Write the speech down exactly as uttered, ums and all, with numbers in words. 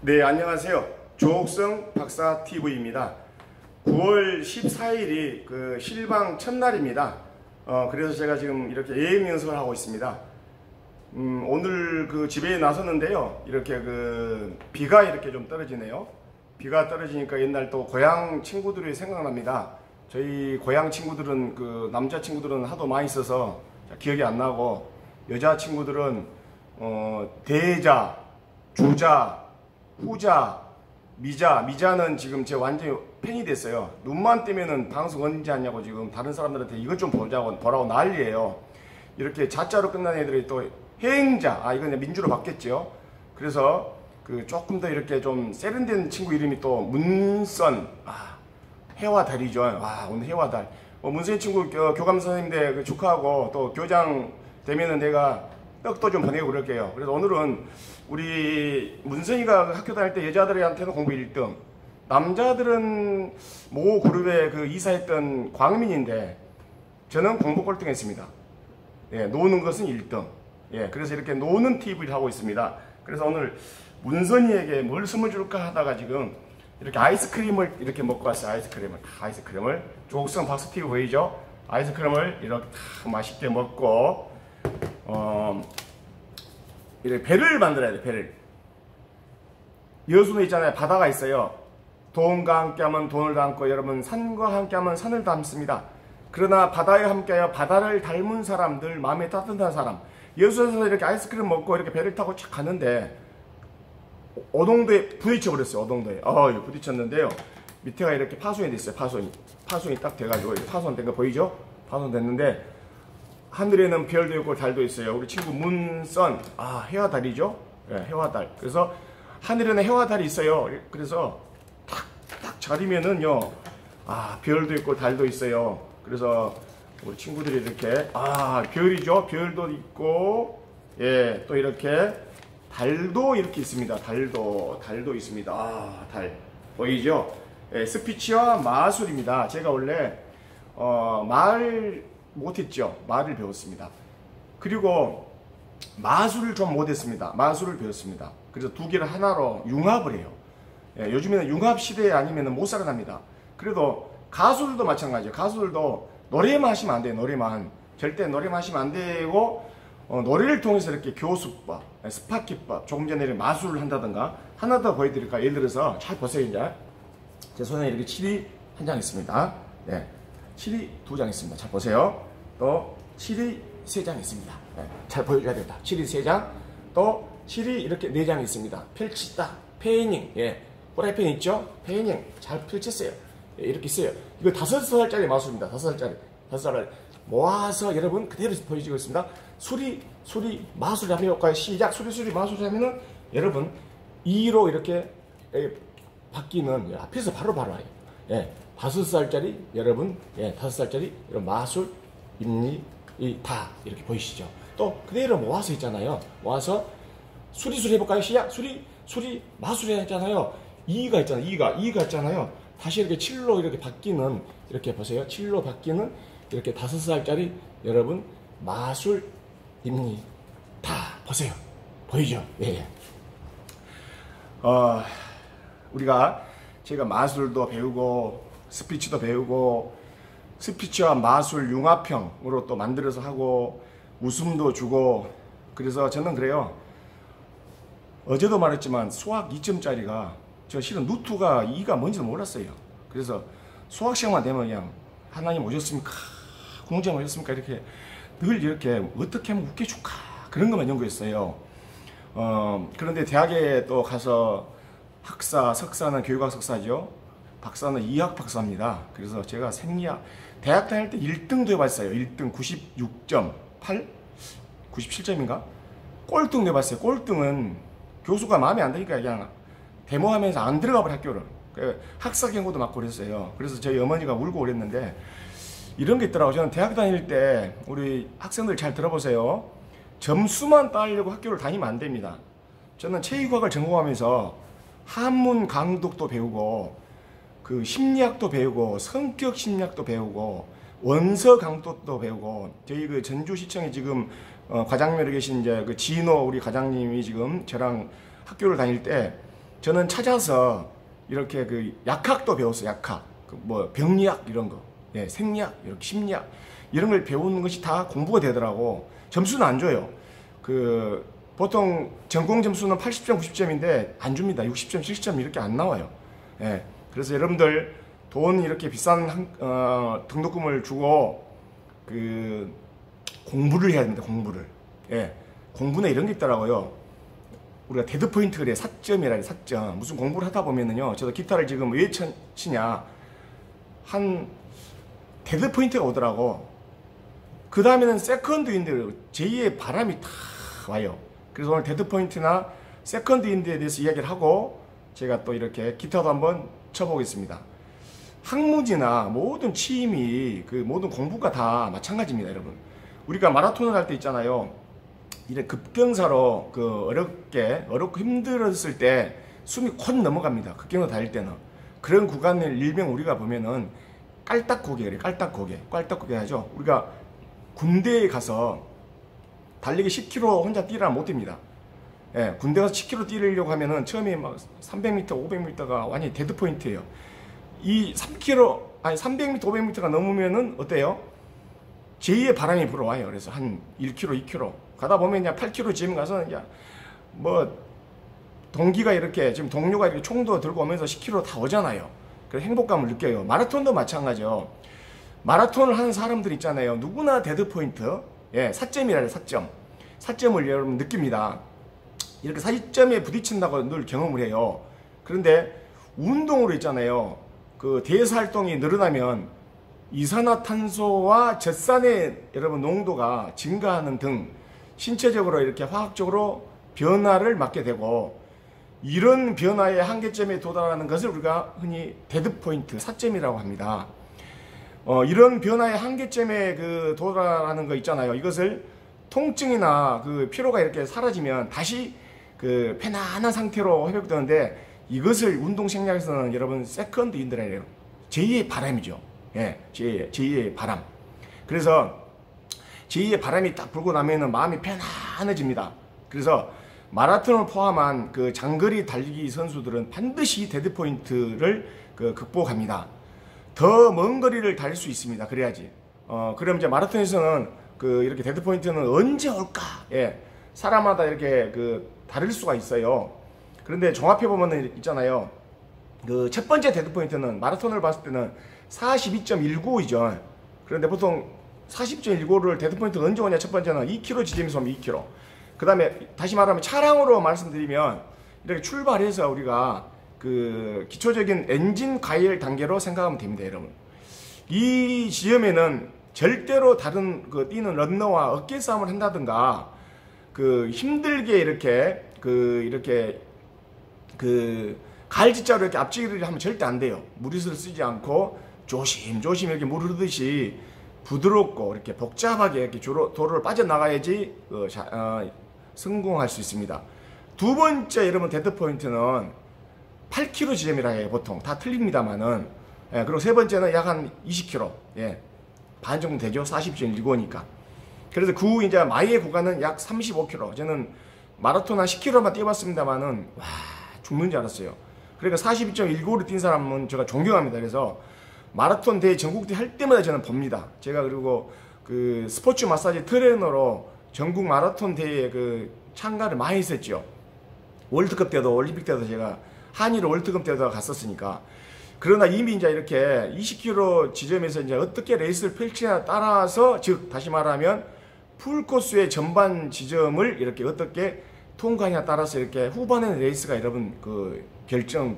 네, 안녕하세요. 조옥성 박사 티비입니다. 구월 십사일이 그 실방 첫날입니다. 어, 그래서 제가 지금 이렇게 예행 연습을 하고 있습니다. 음, 오늘 그 집에 나섰는데요. 이렇게 그 비가 이렇게 좀 떨어지네요. 비가 떨어지니까 옛날 또 고향 친구들이 생각납니다. 저희 고향 친구들은 그 남자 친구들은 하도 많이 있어서 기억이 안 나고, 여자 친구들은 어, 대자, 주자, 후자, 미자, 미자는 지금 제 완전히 팬이 됐어요. 눈만 뜨면은 방송 언제 하냐고 지금 다른 사람들한테 이것 좀 보자고 보라고 난리예요. 이렇게 자자로 끝난 애들이 또 해행자, 아 이건 민주로 바뀌었죠. 그래서 그 조금 더 이렇게 좀 세련된 친구 이름이 또 문선, 아 해와 달이죠. 아 오늘 해와 달. 어, 문선 친구 교, 교감 선생님들 그 축하하고, 또 교장 되면은 내가 떡도 좀 보내고 그럴게요. 그래서 오늘은 우리 문선이가 학교 다닐 때 여자들한테는 공부 일 등, 남자들은 모 그룹에 그 이사했던 광민인데 저는 공부 꼴등 했습니다. 예, 노는 것은 일 등. 예, 그래서 이렇게 노는 티비를 하고 있습니다. 그래서 오늘 문선이에게 뭘 선물 줄까 하다가 지금 이렇게 아이스크림을 이렇게 먹고 왔어요. 아이스크림을. 아이스크림을. 조옥성 박사 티비 보이죠? 아이스크림을 이렇게 다 맛있게 먹고, 어, 이렇게 배를 만들어야 돼, 배를. 여수는 있잖아요. 바다가 있어요. 돈과 함께하면 돈을 담고, 여러분 산과 함께하면 산을 담습니다. 그러나 바다에 함께하여 바다를 닮은 사람들, 마음에 따뜻한 사람. 여수에서 이렇게 아이스크림 먹고 이렇게 배를 타고 착 가는데 오동도에 부딪혀 버렸어요. 오동도에. 어, 부딪혔는데요. 밑에가 이렇게 파손이 됐어요. 파손이. 파손이 딱 돼가지고 파손된 거 보이죠? 파손됐는데 하늘에는 별도 있고 달도 있어요. 우리 친구 문선, 아 해와 달이죠? 예, 해와 달. 그래서 하늘에는 해와 달이 있어요. 그래서 탁탁 자리면은요, 아 별도 있고 달도 있어요. 그래서 우리 친구들이 이렇게, 아 별이죠? 별도 있고, 예, 또 이렇게 달도 이렇게 있습니다. 달도 달도 있습니다. 아 달 보이죠? 예, 스피치와 마술입니다. 제가 원래 어, 말 못했죠. 말을 배웠습니다. 그리고 마술을 좀 못했습니다. 마술을 배웠습니다. 그래서 두 개를 하나로 융합을 해요. 예, 요즘에는 융합 시대에 아니면 못 살아납니다. 그래도 가수들도 마찬가지예요. 가수들도 노래만 하시면 안 돼요. 노래만. 절대 노래만 하시면 안 되고, 어, 노래를 통해서 이렇게 교수법, 스파키법, 조금 전에 마술을 한다든가. 하나 더 보여드릴까요? 예를 들어서 잘 보세요. 이제 제 손에 이렇게 칠이 한 장 있습니다. 네. 칠이 두 장 있습니다. 잘 보세요. 또 칠이 세 장 있습니다. 네, 잘 보여줘야 된다. 칠이 세 장, 또 칠이 이렇게 네 장 있습니다. 펼치다, 페이닝, 예, 프라이팬 있죠? 페이닝 잘 펼쳤어요. 예, 이렇게 있어요. 이거 다섯 살짜리 마술입니다. 다섯 살짜리, 다섯 살을 모아서 여러분 그대로 보여주고 있습니다. 수리, 수리, 마술 한번 해볼까요? 시작. 수리, 수리, 마술 하면은 여러분 이로 이렇게 예, 바뀌는, 앞에서 바로 바로 와요. 예. 다섯 살짜리 여러분, 예, 다섯 살짜리 이런 마술, 임리, 이, 다 이렇게 보이시죠? 또 그대로 모아서 있잖아요. 모아서 수리수리 해볼까요? 시작. 수리, 수리, 마술이 했잖아요. 이가 있잖아요. 이가, 이가 있잖아요. 다시 이렇게 칠로 이렇게 바뀌는, 이렇게 보세요. 칠로 바뀌는 이렇게 다섯 살짜리 여러분 마술, 임리, 다 보세요. 보이죠? 예. 어, 우리가 제가 마술도 배우고 스피치도 배우고, 스피치와 마술 융합형으로 또 만들어서 하고, 웃음도 주고. 그래서 저는 그래요. 어제도 말했지만 수학 이 점짜리가 저 실은 루트가 이가 뭔지도 몰랐어요. 그래서 수학 시험만 되면 그냥 하나님 오셨습니까? 공장 오셨습니까? 이렇게 늘 이렇게 어떻게 하면 웃겨줄까? 그런 것만 연구했어요. 어, 그런데 대학에 또 가서 학사, 석사는 교육학 석사죠. 박사는 이학 박사입니다. 그래서 제가 생리학, 대학 다닐 때 일 등도 해봤어요. 일 등 구십육 점 팔? 구십칠 점인가? 꼴등 해봤어요. 꼴등은 교수가 마음에 안 드니까 그냥 데모하면서 안 들어가 버려, 학교를. 학사 경고도 맞고 그랬어요. 그래서 저희 어머니가 울고 그랬는데, 이런 게 있더라고요. 저는 대학 다닐 때 우리 학생들 잘 들어보세요. 점수만 따려고 학교를 다니면 안 됩니다. 저는 체육학을 전공하면서 한문 강독도 배우고, 그 심리학도 배우고, 성격 심리학도 배우고, 원서 강독도 배우고. 저희 그 전주시청에 지금 어, 과장님으로 계신 이제 그 진호 우리 과장님이 지금 저랑 학교를 다닐 때 저는 찾아서 이렇게 그 약학도 배웠어요. 약학, 그 뭐 병리학 이런 거, 예, 생리학, 이렇게 심리학 이런 걸 배우는 것이 다 공부가 되더라고. 점수는 안 줘요. 그 보통 전공 점수는 팔십 점, 구십 점인데 안 줍니다. 육십 점, 칠십 점 이렇게 안 나와요. 예, 그래서 여러분들 돈 이렇게 비싼 한, 어, 등록금을 주고 그 공부를 해야 됩니다. 공부를. 예, 공부는 이런 게 있더라고요. 우리가 데드 포인트 그래, 사점이라 해. 사점. 무슨 공부를 하다 보면은요, 저도 기타를 지금 왜 치냐, 한 데드 포인트가 오더라고. 그 다음에는 세컨드 인드, 제이의 바람이 다 와요. 그래서 오늘 데드 포인트나 세컨드 인드에 대해서 이야기를 하고 제가 또 이렇게 기타도 한번 쳐보겠습니다. 학문이나 모든 취임이, 그 모든 공부가 다 마찬가지입니다, 여러분. 우리가 마라톤을 할 때 있잖아요. 이래 급경사로 그 어렵게, 어렵고 힘들었을 때 숨이 콱 넘어갑니다. 급경사 달릴 때는. 그런 구간을 일명 우리가 보면은 깔딱고개, 그래. 깔딱고개. 깔딱고개 하죠. 우리가 군대에 가서 달리기 십 킬로미터 혼자 뛰라면 못 뜁니다. 예, 군대 가서 십 킬로미터 뛰려고 하면은 처음에 막 삼백 미터, 오백 미터가 완전히 데드 포인트예요. 이 삼 킬로미터, 아니 삼백 미터, 오백 미터가 넘으면은 어때요? 제이의 바람이 불어와요. 그래서 한 일 킬로미터, 이 킬로미터 가다 보면 그냥 팔 킬로미터 지금 가서 그냥 뭐 동기가 이렇게 지금 동료가 이렇게 총도 들고 오면서 십 킬로미터 다 오잖아요. 그래서 행복감을 느껴요. 마라톤도 마찬가지죠. 마라톤을 하는 사람들 있잖아요. 누구나 데드 포인트, 예, 사점이라 해요. 사점. 사점을 여러분 느낍니다. 이렇게 사점에 부딪힌다고 늘 경험을 해요. 그런데 운동으로 있잖아요. 그 대사 활동이 늘어나면 이산화탄소와 젖산의 여러분 농도가 증가하는 등 신체적으로 이렇게 화학적으로 변화를 맞게 되고, 이런 변화의 한계점에 도달하는 것을 우리가 흔히 데드 포인트, 사점이라고 합니다. 어, 이런 변화의 한계점에 그 도달하는 거 있잖아요. 이것을 통증이나 그 피로가 이렇게 사라지면 다시 그 편안한 상태로 회복되는데, 이것을 운동 생략에서는 여러분 세컨드 인드라 해요. 제이의 바람이죠. 예, 제이의, 제이의 바람. 그래서 제이의 바람이 딱 불고 나면은 마음이 편안해집니다. 그래서 마라톤을 포함한 그 장거리 달리기 선수들은 반드시 데드 포인트를 그 극복합니다. 더 먼 거리를 달릴 수 있습니다. 그래야지. 어, 그럼 이제 마라톤에서는 그 이렇게 데드 포인트는 언제 올까? 예, 사람마다 이렇게 그 다를 수가 있어요. 그런데 종합해 보면은 있잖아요. 그 첫 번째 데드 포인트는 마라톤을 봤을 때는 사십이 점 일구이죠. 그런데 보통 사십 점 일구를 데드 포인트가 언제 오냐? 첫 번째는 이 킬로미터 지점에서 오면 이 킬로미터. 그 다음에 다시 말하면 차량으로 말씀드리면 이렇게 출발해서 우리가 그 기초적인 엔진 가열 단계로 생각하면 됩니다, 여러분. 이 지점에는 절대로 다른 그 뛰는 런너와 어깨 싸움을 한다든가 그 힘들게 이렇게 그 이렇게 그 갈지자로 이렇게 앞지기를 하면 절대 안 돼요. 무리수를 쓰지 않고 조심조심 이렇게 물 흐르듯이 부드럽고 이렇게 복잡하게 이렇게 도로, 도로를 빠져나가야지 어, 자, 어, 성공할 수 있습니다. 두 번째 여러분 데드 포인트는 팔 킬로미터 지점이라 해요. 보통 다 틀립니다만은. 예, 그리고 세 번째는 약 한 이십 킬로미터, 예, 반 정도 되죠. 사십 점 일구니까. 그래서 그 후 이제 마이의 구간은 약 삼십오 킬로미터. 저는 마라톤 한 십 킬로미터만 뛰어봤습니다만은 와, 죽는 줄 알았어요. 그러니까 사십이 점 일구를 뛴 사람은 제가 존경합니다. 그래서 마라톤 대회 전국대회 할 때마다 저는 봅니다. 제가 그리고 그 스포츠 마사지 트레이너로 전국 마라톤 대회에 그 참가를 많이 했었죠. 월드컵 때도 올림픽 때도 제가 한일 월드컵 때도 갔었으니까. 그러나 이미 이제 이렇게 이십 킬로미터 지점에서 이제 어떻게 레이스를 펼치냐에 따라서, 즉 다시 말하면 풀코스의 전반 지점을 이렇게 어떻게 통과하냐에 따라서 이렇게 후반의 레이스가 여러분 그 결정